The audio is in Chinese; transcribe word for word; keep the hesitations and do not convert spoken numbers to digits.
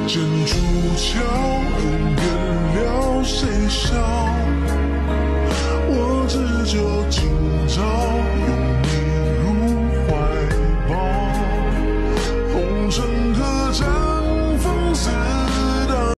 珍珠桥，恩怨了谁笑？